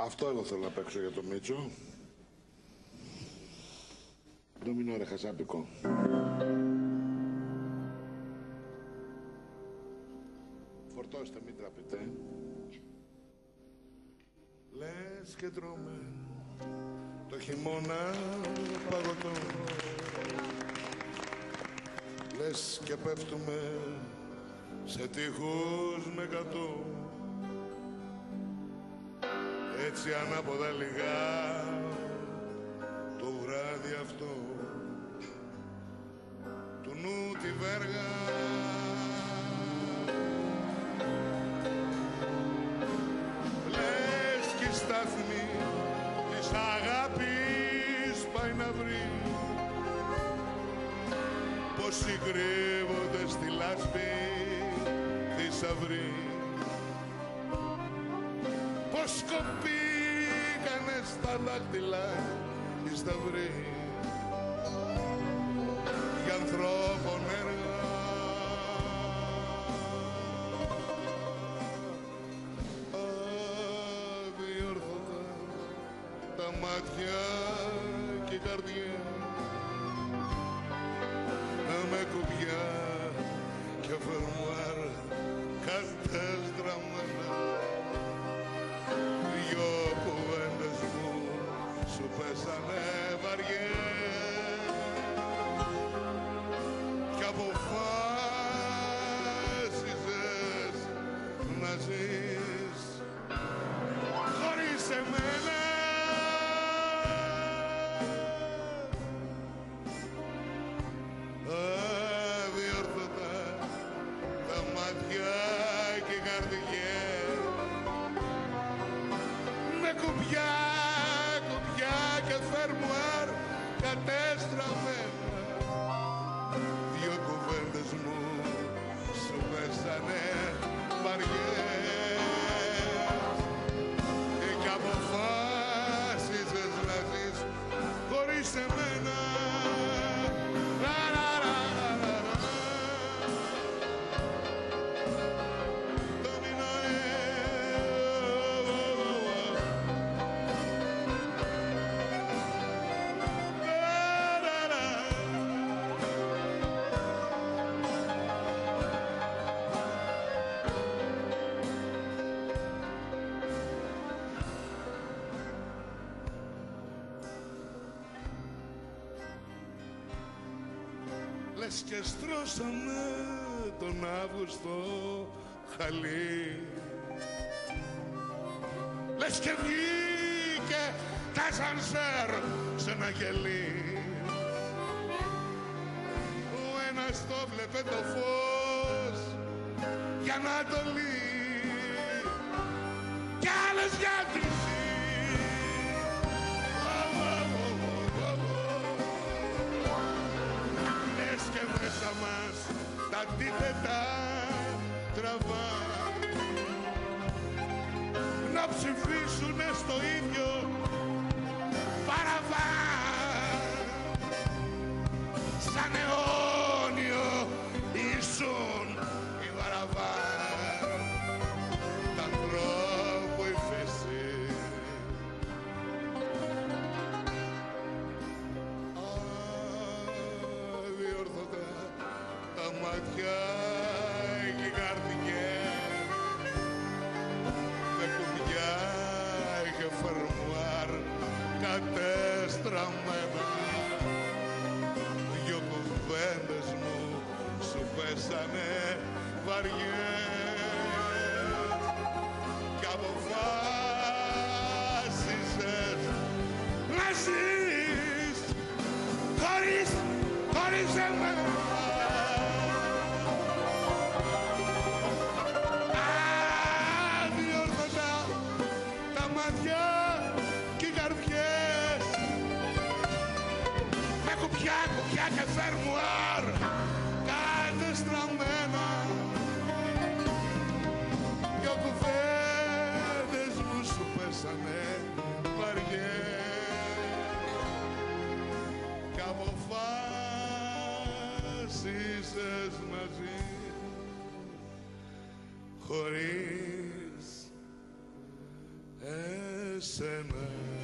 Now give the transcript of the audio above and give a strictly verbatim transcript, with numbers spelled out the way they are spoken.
Αυτό εγώ θέλω να παίξω για το Μίτσο. Ντομινό ρε χασάπικο. Φορτώστε, μην τραπείτε. Λες και τρώμε το χειμώνα παγωτό. Λες και πέφτουμε σε τείχους με κατώ. Έτσι ανάποδα λιγά το βράδυ αυτό του νου τη βέργα. Λες κι η στάθμη της αγάπης πάει να βρει πόσοι κρύβονται στη λάσπη θησαυροί. Πως κοπήκανε στα δάχτυλα οι σταυροί για ανθρώπων έργα. Αδιόρθωτα τα μάτια και η καρδιά με κουμπιά και φερμουάρ κατεστραμμένα. Δυο κουβέντες μου σου πέσανε βαριές κι αποφάσισες να ζεις χωρίς εμένα. Αδιόρθωτα τα μάτια και οι καρδιές με κουμπιά, κουμπιά και φερμουάρ κατέστραμμένα. Δυο κουβέντες μου σου πέσανε βαριές κι αποφάσισες να ζεις χωρίς εμένα. Λες και στρώσαμε τον Αύγουστο χαλί. Λες και βγήκε τα σανσέρ σε ένα γελί. Ο ένας το βλέπε το φως για Ανατολή κι άλλος για Δύση. Και μέσα μας τα αντίθετα τραβά να ψηφίσουνε στο ίδιο παραβάν. Σαν αιώνιο ίσον η παραβάν τ' ανθρώπου η φύση. Τα μάτια και οι καρδιές με κουμπιά και φερμουάρ κατεστραμμένα. Δυο κουβέντες μου σου πέσανε βαριές κι αποφάσισες να ζεις χωρίς, χωρίς εμένα. Κουμπιά, κουμπιά και φερμουάρ κατεστραμμένα. Δυο κουβέντες μου σου πέσανε βαριές κι αποφάσισες να ζεις χωρίς σένα.